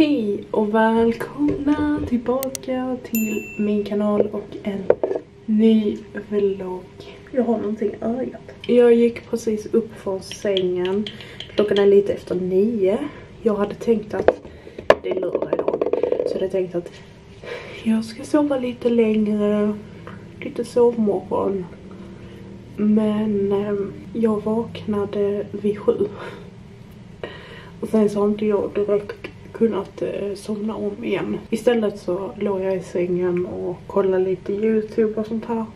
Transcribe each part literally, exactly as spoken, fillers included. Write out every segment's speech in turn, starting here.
Hej och välkomna tillbaka till min kanal och en ny vlogg. Jag har någonting i ögat. Jag gick precis upp från sängen. Klockan är lite efter nio. Jag hade tänkt att det är lördag idag. Så jag hade tänkt att jag ska sova lite längre. Lite sovmorgon. Men eh, jag vaknade vid sju. Och sen så har inte jag direkt kunnat eh, somna om igen. Istället så låg jag i sängen och kollade lite YouTube och sånt här.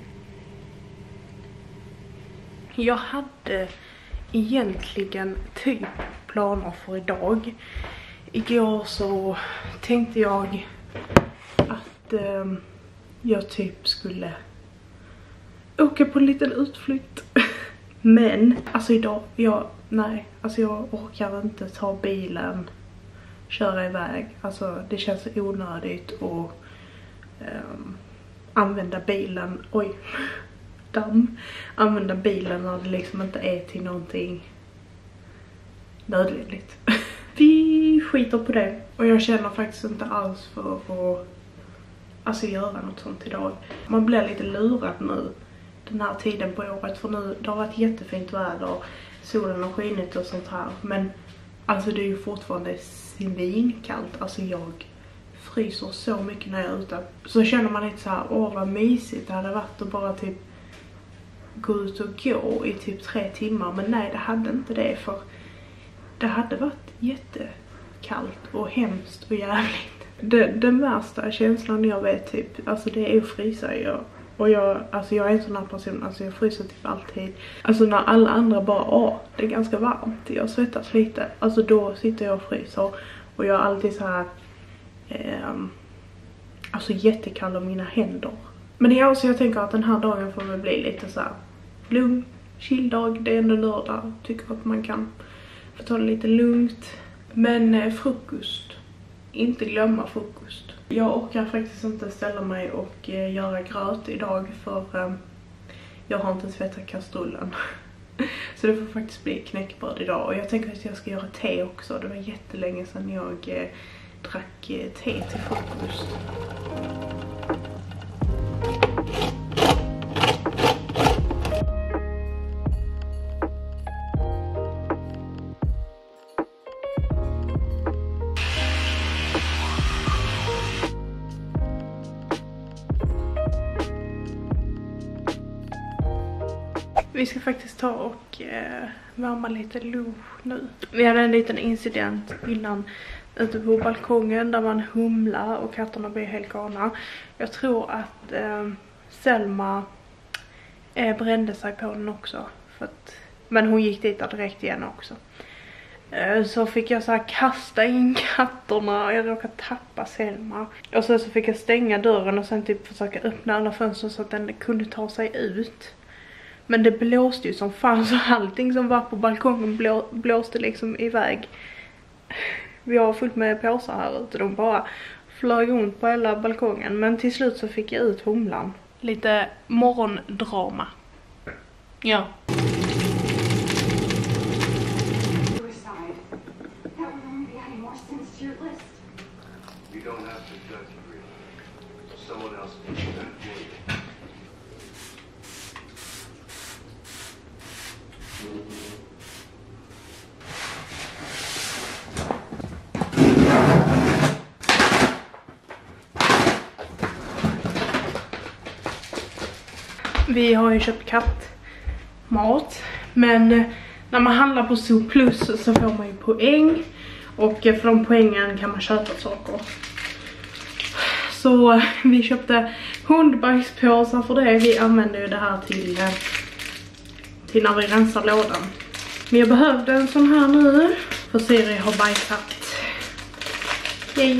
Jag hade egentligen typ planer för idag. Igår så tänkte jag att eh, jag typ skulle åka på en liten utflykt. Men alltså idag, jag, nej, alltså jag orkar inte ta bilen, köra iväg. Alltså det känns onödigt att um, använda bilen, oj, damm, använda bilen när det liksom inte är till någonting nödvändigt. Vi skiter på det. Och jag känner faktiskt inte alls för att alltså göra något sånt idag. Man blir lite lurad nu den här tiden på året, för nu det har varit jättefint väder, solen har skinit och sånt här, men alltså det är ju fortfarande svinkallt. Alltså jag fryser så mycket när jag är ute. Så känner man lite så här, åh vad mysigt det hade varit att bara typ gå ut och gå i typ tre timmar, men nej, det hade inte det, för det hade varit jättekallt och hemskt och jävligt. Det, den värsta känslan jag vet typ, alltså det är att frysa. Jag Och jag, alltså jag är en sån här person, alltså jag fryser typ alltid. Alltså när alla andra bara, åh, det är ganska varmt, jag svettas lite. Alltså då sitter jag och fryser. Och jag är alltid så här, eh, alltså jättekall om mina händer. Men det är också, jag tänker att den här dagen får väl bli lite så här lugn, chilldag. Det är ändå lördag, tycker att man kan få ta det lite lugnt. Men eh, frukost, inte glömma frukost. Jag orkar faktiskt inte ställa mig och eh, göra gröt idag, för eh, jag har inte tvättat kastrullen. Så det får faktiskt bli knäckbröd idag. Och jag tänker att jag ska göra te också. Det var jättelänge sedan jag eh, drack eh, te till frukost. Vi ska faktiskt ta och eh, värma lite lunch nu. Vi hade en liten incident innan ute på balkongen där man humlar och katterna blir helt galna. Jag tror att eh, Selma eh, brände sig på den också. För att, men hon gick dit direkt igen också. Eh, så fick jag så här kasta in katterna och jag råkade tappa Selma. Och sen så fick jag stänga dörren och sen typ försöka öppna alla fönster så att den kunde ta sig ut. Men det blåste ju som fan, så allting som var på balkongen blå, blåste liksom iväg. Vi har fullt med påsar här ute. De bara flög runt på hela balkongen. Men till slut så fick jag ut humlan. Lite morgondrama. Ja. Vi har ju köpt kattmat, men när man handlar på Zooplus så får man ju poäng, och för de poängen kan man köpa saker. Så vi köpte hundbajspåsar för det. Vi använder ju det här till, till när vi rensar lådan. Men jag behövde en sån här nu, för Siri har bajsat. Yay!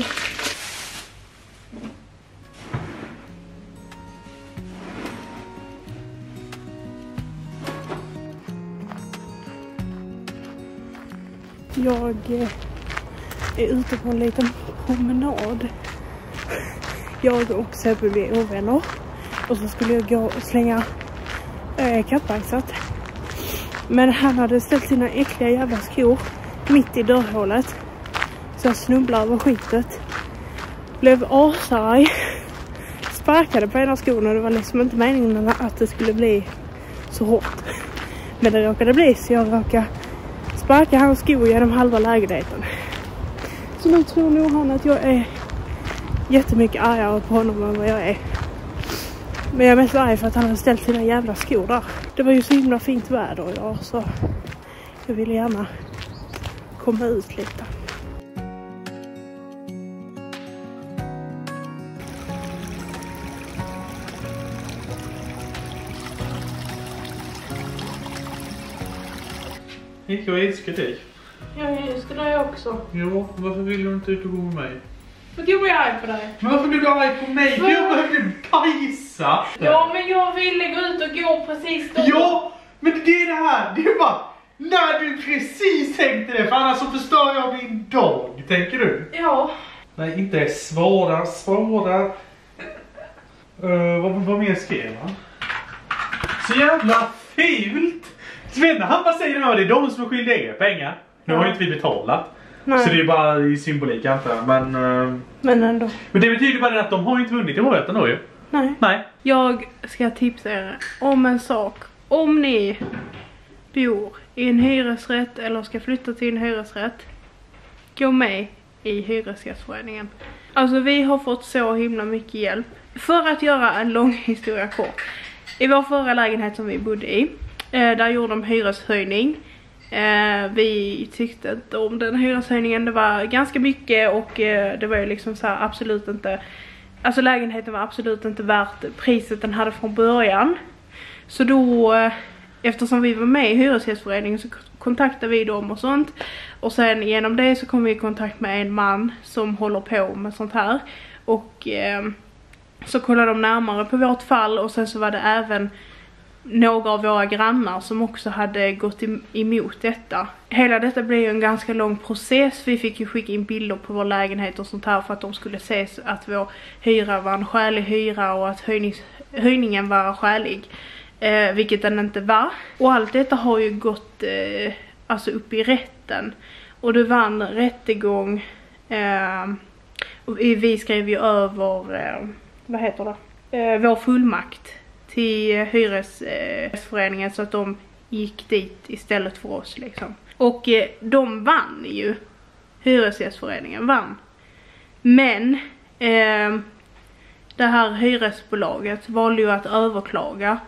Jag är ute på en liten promenad. Jag och Sebbe blir ovänner. Och så skulle jag gå och slänga äh, kattbajsat. Men han hade ställt sina äckliga jävla skor mitt i dörrhålet. Så så jag snubblade över skitet. Blev asarg. Sparkade på ena skon och det var liksom inte meningen att det skulle bli så hårt. Men det råkade bli så jag råkade sparka hans sko genom halva lägenheten. Så nu tror nog han att jag är jättemycket argare på honom än vad jag är. Men jag är mest arg för att han hade ställt sina jävla skor där. Det var ju så himla fint väder idag så jag ville gärna komma ut lite. Jag älskar dig. Jag älskar dig också. Ja, varför vill du inte ut och gå med mig? Men gud vad jag är arg på dig. Men varför blir du arg på mig? Men... Jag behövde pajsa. Ja, men jag ville gå ut och gå precis då. Ja, men det är det här. Det är bara när du precis tänkte det. För annars så förstör jag min dag, tänker du? Ja. Nej, inte svåra, svåra. Uh, vad, vad mer skrev han? Så jävla fult. Svenna, han bara säger att det är de som är skyldiga er pengar. Nu ja. har ju inte vi betalat. Nej. Så det är bara i symbolik antar jag. Men, uh, men ändå. Men det betyder bara att de har inte vunnit i året ändå ju. Nej. Nej. Jag ska tipsa er om en sak. Om ni bor i en hyresrätt eller ska flytta till en hyresrätt, gå med i hyresgästföreningen. Alltså vi har fått så himla mycket hjälp. För att göra en lång historia kort. I vår förra lägenhet som vi bodde i, eh, där gjorde de hyreshöjning. Eh, vi tyckte inte om den hyreshöjningen. Det var ganska mycket och eh, det var ju liksom så här absolut inte... Alltså lägenheten var absolut inte värt priset den hade från början. Så då, eh, eftersom vi var med i hyresgästföreningen så kontaktade vi dem och sånt. Och sen genom det så kom vi i kontakt med en man som håller på med sånt här. Och eh, så kollade de närmare på vårt fall och sen så var det även några av våra grannar som också hade gått emot detta. Hela detta blev ju en ganska lång process. Vi fick ju skicka in bilder på vår lägenhet och sånt här för att de skulle se att vår hyra var en skälig hyra och att höjnings, höjningen var skälig. Eh, vilket den inte var. Och allt detta har ju gått eh, alltså upp i rätten. Och det vann rättegång. Eh, och vi skrev ju över, eh, vad heter det? Eh, vår fullmakt till hyresföreningen så att de gick dit istället för oss liksom. Och eh, de vann ju. Hyresgästföreningen vann. Men eh, det här hyresbolaget valde ju att överklaga.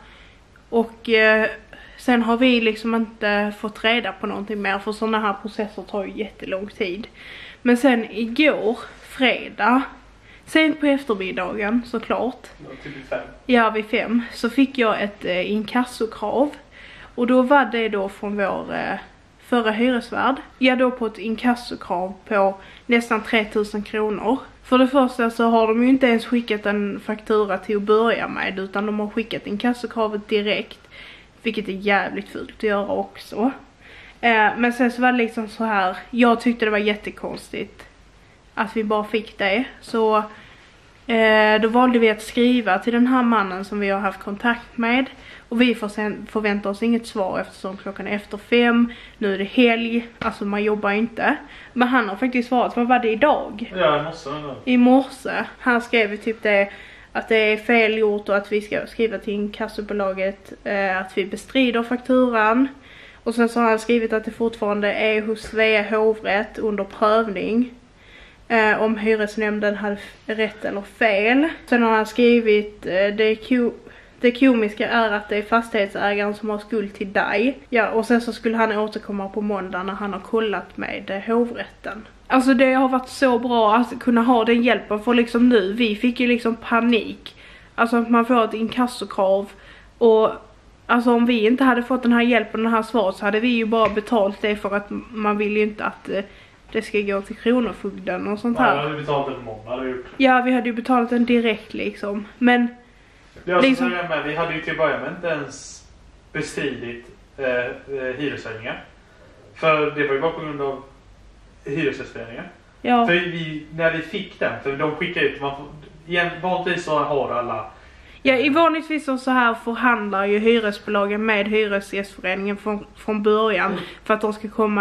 Och eh, sen har vi liksom inte fått reda på någonting mer. För sådana här processer tar ju jättelång tid. Men sen igår, fredag, sent på eftermiddagen såklart. Ja, typ vid fem. Ja, vid fem. Så fick jag ett eh, inkassokrav. Och då var det då från vår eh, förra hyresvärd. Ja, då på ett inkassokrav på nästan tre tusen kronor. För det första så har de ju inte ens skickat en faktura till att börja med. Utan de har skickat inkassokravet direkt. Vilket är jävligt fult att göra också. Eh, men sen så var det liksom så här. Jag tyckte det var jättekonstigt att vi bara fick det. Så eh, då valde vi att skriva till den här mannen som vi har haft kontakt med. Och vi får sen förvänta oss inget svar eftersom klockan är efter fem. Nu är det helg, alltså man jobbar inte. Men han har faktiskt svarat, vad var det idag? Ja, i morse. Eller? I morse. Han skrev typ det, att det är fel gjort och att vi ska skriva till inkassobolaget eh, att vi bestrider fakturan. Och sen så har han skrivit att det fortfarande är hos Svea hovrätt under prövning. Eh, om hyresnämnden hade rätt eller fel. Sen har han skrivit eh, det är ko det komiska är att det är fastighetsägaren som har skuld till dig. Ja, och sen så skulle han återkomma på måndag när han har kollat med eh, hovrätten. Alltså det har varit så bra att kunna ha den hjälpen för liksom nu. Vi fick ju liksom panik. Alltså att man får ett inkassokrav. Och alltså om vi inte hade fått den här hjälpen, den här svaret, så hade vi ju bara betalt det för att man vill ju inte att eh, det ska gå till kronofogden och sånt här. Ja, vi hade betalat den månad. Ja, vi hade ju betalat den direkt liksom. Men jag liksom... med, vi hade ju till början med inte ens bestridit eh, eh, hyreshöjningar. För det var ju bara på grund av hyresgästföreningen. Ja. För vi, när vi fick den, för de skickade ut, man får, igen, vanligtvis så har alla... Ja, i vanligtvis så här förhandlar ju hyresbolagen med hyresgästföreningen från, från början. Mm. För att de ska komma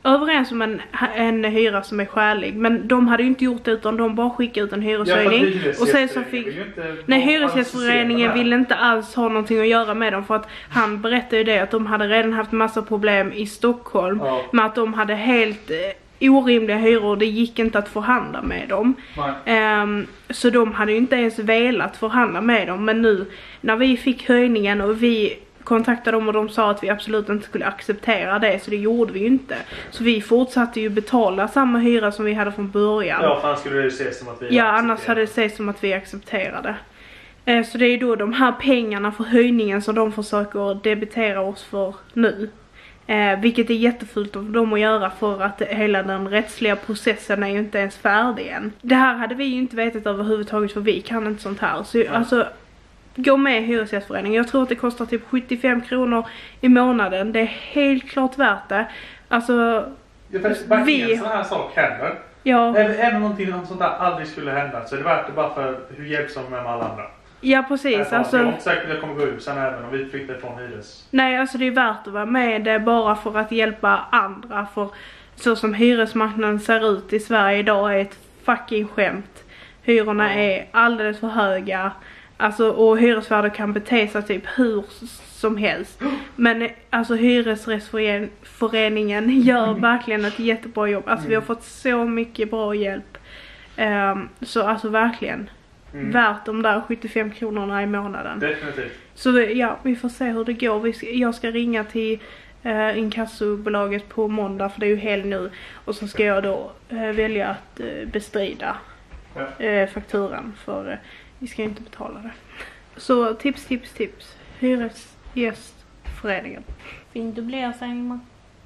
överens om en, en hyra som är skälig. Men de hade ju inte gjort det utan de bara skickade ut en hyreshöjning. Ja, och sen så fick... Nej, hyresgästföreningen ville inte alls ha någonting att göra med dem. För att han berättade ju det att de hade redan haft massa problem i Stockholm. Ja. Med att de hade helt... orimliga hyror, det gick inte att förhandla med dem. Um, så de hade ju inte ens velat förhandla med dem. Men nu när vi fick höjningen och vi kontaktade dem och de sa att vi absolut inte skulle acceptera det, så det gjorde vi ju inte. Så vi fortsatte ju betala samma hyra som vi hade från början. Ja, för annars skulle det se som att vi Ja, annars hade det sett som att vi accepterade. Uh, så det är då de här pengarna för höjningen som de försöker debitera oss för nu. Eh, vilket är jättefullt av dem att göra, för att hela den rättsliga processen är ju inte ens färdig än. Det här hade vi ju inte vetat överhuvudtaget, för vi kan inte sånt här. Så mm. alltså, gå med i hyresgästföreningen. Jag tror att det kostar typ sjuttiofem kronor i månaden. Det är helt klart värt det. Alltså, ja, för vi... en sån här sak händer. Ja. Även någonting sånt där aldrig skulle hända, så är det värt det bara för hur hjälpsamma med alla andra. Ja, precis. Nej, alltså, jag är inte säker att jag kommer gå ut sen även om vi flyttar ifrån hyres. Nej, alltså det är värt att vara med det bara för att hjälpa andra. För så som hyresmarknaden ser ut i Sverige idag är ett fucking skämt. Hyrorna mm. är alldeles för höga. Alltså, och hyresvärdar kan bete sig typ hur som helst. Men alltså hyresrättsföreningen gör verkligen ett jättebra jobb. Alltså mm. vi har fått så mycket bra hjälp. Um, så alltså verkligen. Mm. Värt de där sjuttiofem kronorna i månaden. Definitivt. Så ja, vi får se hur det går. Vi ska, jag ska ringa till eh, inkassobolaget på måndag, för det är ju helg nu. Och så ska jag då eh, välja att eh, bestrida ja. eh, fakturan, för eh, vi ska inte betala det. Så tips, tips, tips. Hyresgästföreningen. Fin du blir, Selma.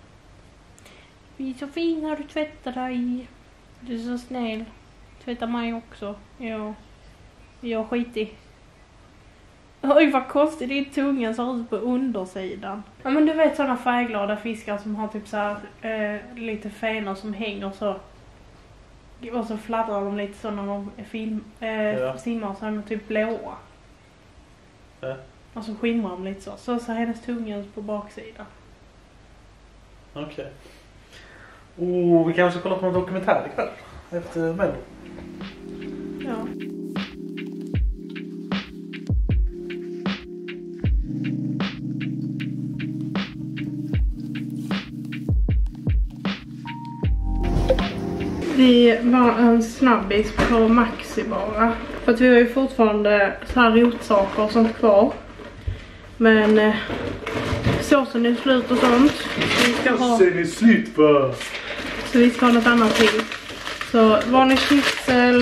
Vi är så fin när du tvättar dig. Du är så snäll. Tvättar mig också. Ja. Jag är skitig. Oj, vad konstigt, din tunga ser ut på undersidan. Ja, men du vet sådana färgglada fiskar som har typ så här, eh, lite fenor som hänger så. Och så fladdrar de lite så när de film, eh, ja. simmar, så är de typ blåa. Ja. Och så skimrar de lite så. Så ser hennes tunga ut på baksidan. Okej. Okay. Oh, vi kanske kollar på en dokumentär ikväll. Efter Mello. Ja. Vi var en snabbis på Maxi bara. För att vi har ju fortfarande så här rotsaker och sånt kvar. Men eh, såsen är slut och sånt. Så vi ska ha... Såsen är slut på. Så vi ska ha något annat till. Så vanlig schnitzel.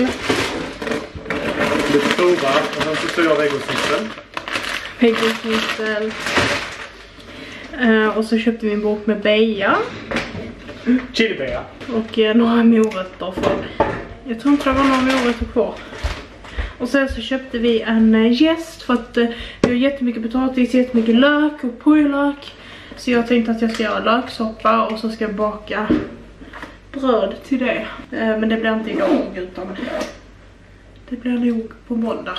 Lite prova. Och sen så tar jag vegosnitzel. Vegosnitzel. Uh, och så köpte vi en bok med beja. Chilibeja. Och uh, några morötter. För jag tror inte det var några morötter kvar. Och sen så köpte vi en uh, jäst. För att uh, vi har jättemycket potatis, jättemycket lök och purjolök. Så jag tänkte att jag ska göra löksoppa. Och så ska jag baka bröd till det. Uh, men det blir inte idag, utan det blir nog på måndag.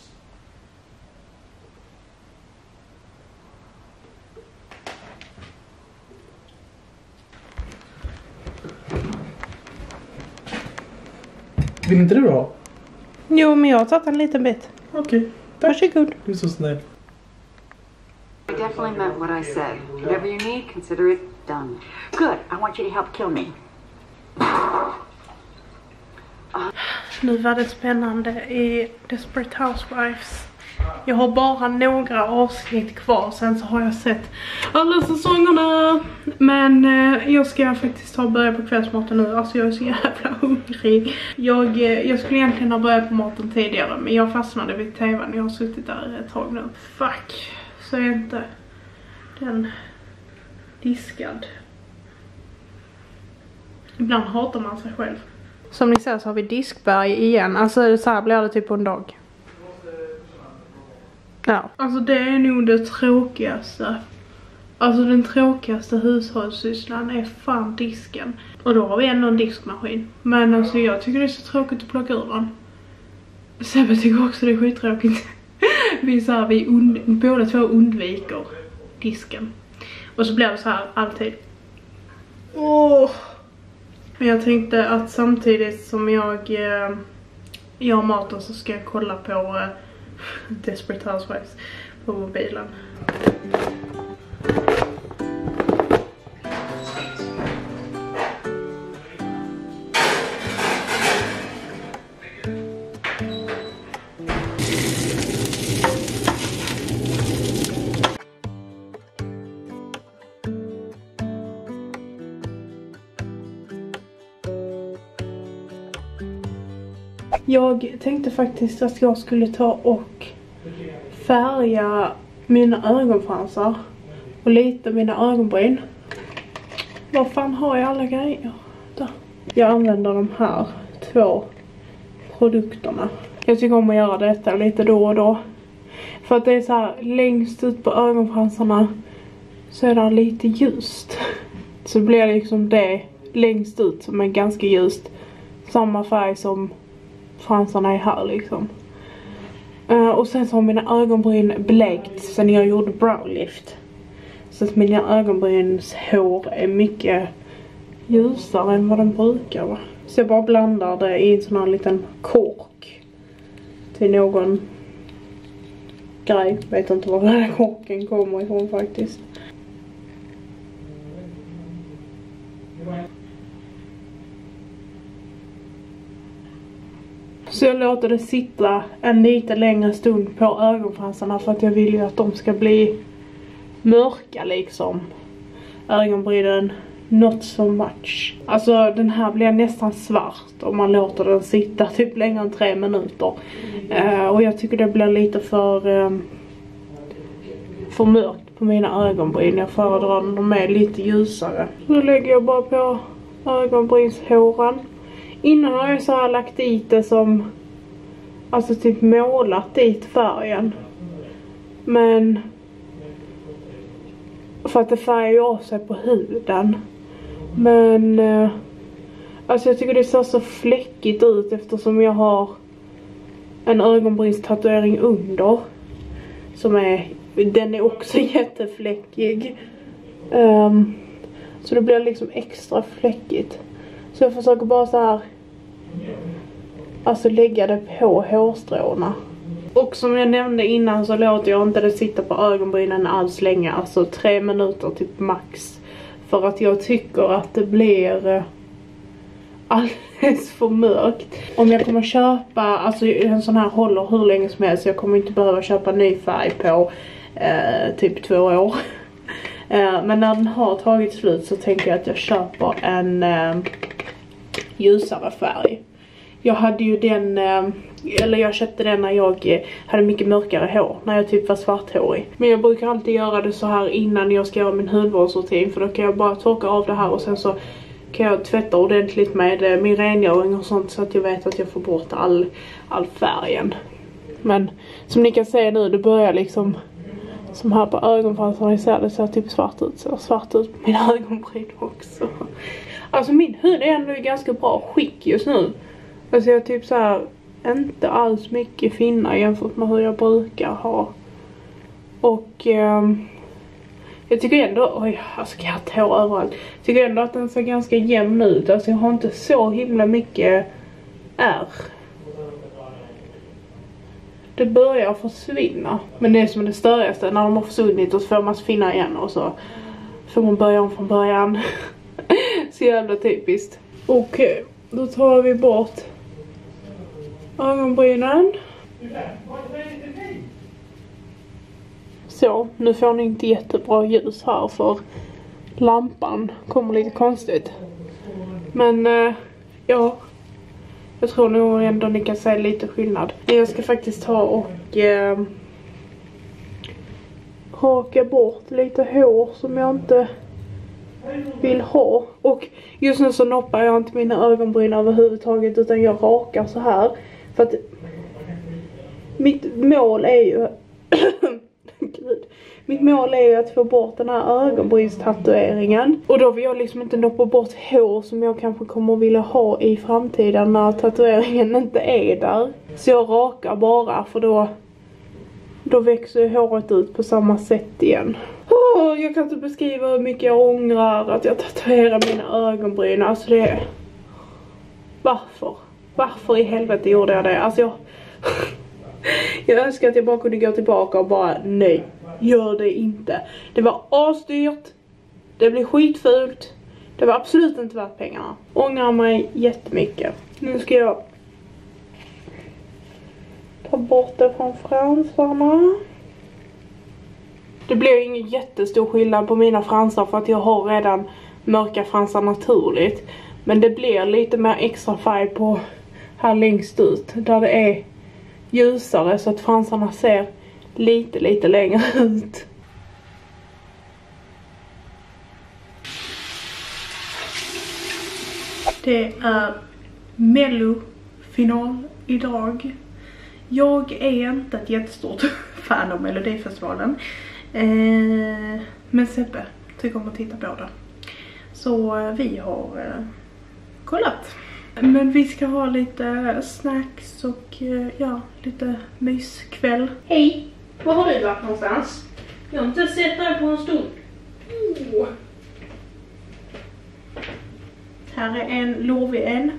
Vill inte du ha? Jo, men jag har tagit en liten bit. Okej, okay. Varsågod. Du är så snäll. I definitely meant what I said. Whatever you need, consider it done. Good. I want you to help kill me. Uh. Nu var det spännande i Desperate Housewives. Jag har bara några avsnitt kvar, sen så har jag sett alla säsongerna. Men eh, jag ska faktiskt ta och börja på kvällsmaten nu. Alltså jag är så jävla hungrig. Jag, eh, jag skulle egentligen ha börjat på maten tidigare, men jag fastnade vid tvn. Jag har suttit där ett tag nu. Fuck, så är inte den diskad. Ibland hatar man sig själv. Som ni ser så har vi diskberg igen. Alltså så här blir det typ på en dag. Ja. Alltså det är nog det tråkigaste. Alltså den tråkigaste hushållssysslan är fan disken. Och då har vi ändå en diskmaskin. Men alltså jag tycker det är så tråkigt att plocka ur den. Sebbe tycker också det är skittråkigt. Vi så här, vi und- båda två undviker disken. Och så blir det så här alltid. Åh. Men jag tänkte att samtidigt som jag eh, gör maten så ska jag kolla på eh, Desperate Housewives på mobilen. Jag tänkte faktiskt att jag skulle ta och färga mina ögonfransar och lite mina ögonbryn. Vad fan har jag alla grejer? Där. Jag använder de här två produkterna. Jag tycker om att göra detta lite då och då. För att det är så här, längst ut på ögonfransarna så är det lite ljust. Så blir det liksom det längst ut som är ganska ljust. Samma färg som fransarna är här liksom. Uh, och sen så har mina ögonbryn blekt sen jag gjorde brow lift. Så att mina ögonbryns hår är mycket ljusare än vad den brukar vara. Så jag bara blandar det i en sån här liten kork till någon grej. Vet inte var den här korken kommer ifrån faktiskt. Så jag låter det sitta en lite längre stund på ögonfransarna för att jag vill ju att de ska bli mörka liksom. Ögonbrynen not so much. Alltså den här blir nästan svart om man låter den sitta typ längre än tre minuter. Uh, och jag tycker det blir lite för, um, för mörkt på mina ögonbryn. Jag föredrar när de är lite ljusare. Nu lägger jag bara på ögonbrynshåren. Innan har jag så här lagt dit det som, alltså typ målat dit färgen. Men för att det färgar ju av sig på huden. Men eh, alltså jag tycker det ser så fläckigt ut eftersom jag har en ögonbrynstatuering under. Som är, den är också jättefläckig. Um, så det blir liksom extra fläckigt. Så jag försöker bara så här, alltså lägga det på hårstråna. Och som jag nämnde innan så låter jag inte det sitta på ögonbrynen alls länge. Alltså tre minuter typ max. För att jag tycker att det blir alldeles för mörkt. Om jag kommer köpa, alltså en sån här håller hur länge som helst. Jag kommer inte behöva köpa ny färg på eh, typ två år. eh, men när den har tagit slut så tänker jag att jag köper en eh, ljusare färg. Jag hade ju den, eller jag köpte den när jag hade mycket mörkare hår, när jag typ var svarthårig. Men jag brukar alltid göra det så här innan jag ska göra min hudvårdsrutin, för då kan jag bara torka av det här och sen så kan jag tvätta ordentligt med min rengöring och sånt så att jag vet att jag får bort all, all färgen. Men som ni kan se nu, det börjar liksom som här på ögonfransarna i ser det ser typ svart ut, så svart ut på mina ögonbryn också. Alltså min hud är ändå i ganska bra skick just nu. Alltså jag typ så här inte alls mycket finnar jämfört med hur jag brukar ha. Och eh, jag tycker ändå, oj, alltså jag har hår överallt. Jag tycker ändå att den ser ganska jämn ut. Alltså jag har inte så himla mycket ärr. Det börjar försvinna. Men det är som det största, när de har försvunnit och så får man finna igen och så får man börja om från början. Så jävla typiskt. Okej, då tar vi bort ögonbrynen. Så, nu får ni inte jättebra ljus här för lampan kommer lite konstigt. Men eh, ja, jag tror nog ändå ni kan se lite skillnad. Jag ska faktiskt ta och eh, raka bort lite hår som jag inte vill ha. Och just nu så noppar jag inte mina ögonbryn överhuvudtaget, utan jag rakar så här. För att mitt mål är ju Gud. Mitt mål är ju att få bort den här ögonbrynstatueringen. Och då vill jag liksom inte noppa bort hår som jag kanske kommer att vilja ha i framtiden när tatueringen inte är där. Så jag rakar bara, för då Då växer håret ut på samma sätt igen. Åh, jag kan inte beskriva hur mycket jag ångrar att jag tatuerar mina ögonbryn. Alltså det är... Varför? Varför i helvete gjorde jag det? Alltså jag... jag önskar att jag bara kunde gå tillbaka och bara, nej, gör det inte. Det var asdyrt. Det blev skitfult. Det var absolut inte värt pengarna. Ångrar mig jättemycket. Nu ska jag ta bort det från fransarna. Det blir ingen jättestor skillnad på mina fransar för att jag har redan mörka fransar naturligt. Men det blir lite mer extra färg på här längst ut. Där det är ljusare så att fransarna ser lite lite längre ut. Det är Mello-final idag. Jag är inte ett jättestort fan av Melodifestivalen. Eh, men Sebbe tycker om att titta på det. Så eh, vi har eh, kollat. Men vi ska ha lite snacks och eh, ja, lite myskväll. Hej! Var har du varit någonstans? Jag har inte sett dig på en stund. Oh. Här är en lovig en.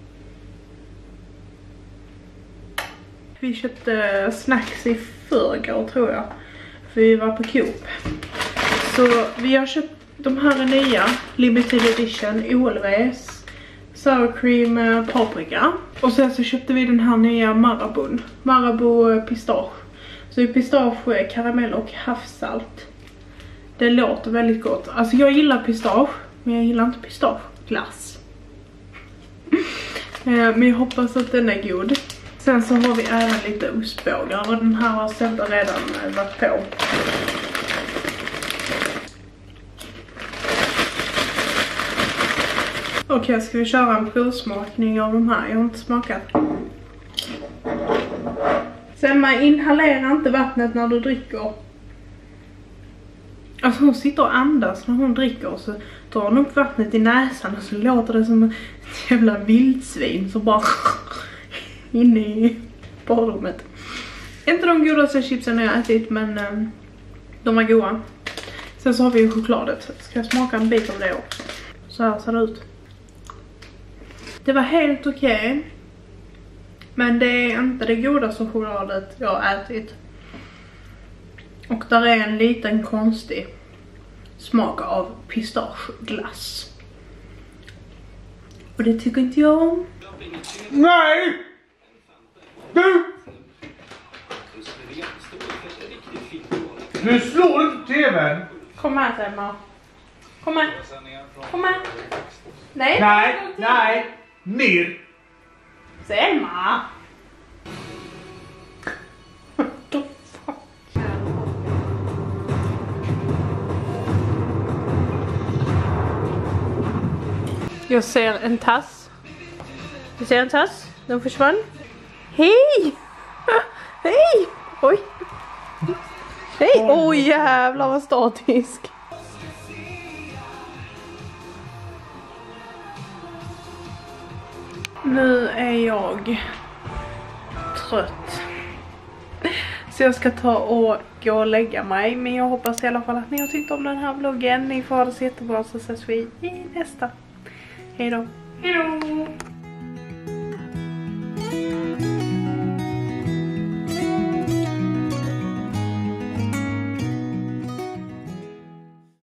Vi köpte snacks i förrgår tror jag. För vi var på Coop. Så vi har köpt, de här är nya. Limited edition, O L V's. Sour cream paprika. Och sen så köpte vi den här nya Marabou. Marabou pistage. Så det är pistage, karamell och havssalt. Det låter väldigt gott. Alltså jag gillar pistage. Men jag gillar inte pistageglass. Men jag hoppas att den är god. Sen så har vi även lite ostbågar. Och den här har Sebbe redan varit på. Okej, okay, ska vi köra en provsmakning av de här? Jag har inte smakat. Sen man inhalerar inte vattnet när du dricker. Alltså hon sitter och andas när hon dricker och så drar hon upp vattnet i näsan och så låter det som ett jävla vildsvin så bara inne i badrummet. Inte de godaste chipsen jag ätit men um, de var goda. Sen så har vi ju chokladet. Ska jag smaka en bit av det också? Så här ser det ut. Det var helt okej. Okay, men det är inte det godaste chokladet jag har ätit. Och där är en liten konstig smak av pistageglass. Och det tycker inte jag om. Nej! Du! Nu slår du på tvn. Kom här Selma. Kom här. Kom här. Nej. Nej, nej. Ner. Selma. Jag ser en tass. Du ser en tass? Den försvann. Hej! Hej! Oj! Hej! Oj oh, jävlar vad statisk. Nu är jag trött. Så jag ska ta och gå och lägga mig. Men jag hoppas i alla fall att ni har tyckt om den här vloggen. Ni får ha det så jättebra så ses vi i nästa. Hej då. Hej då.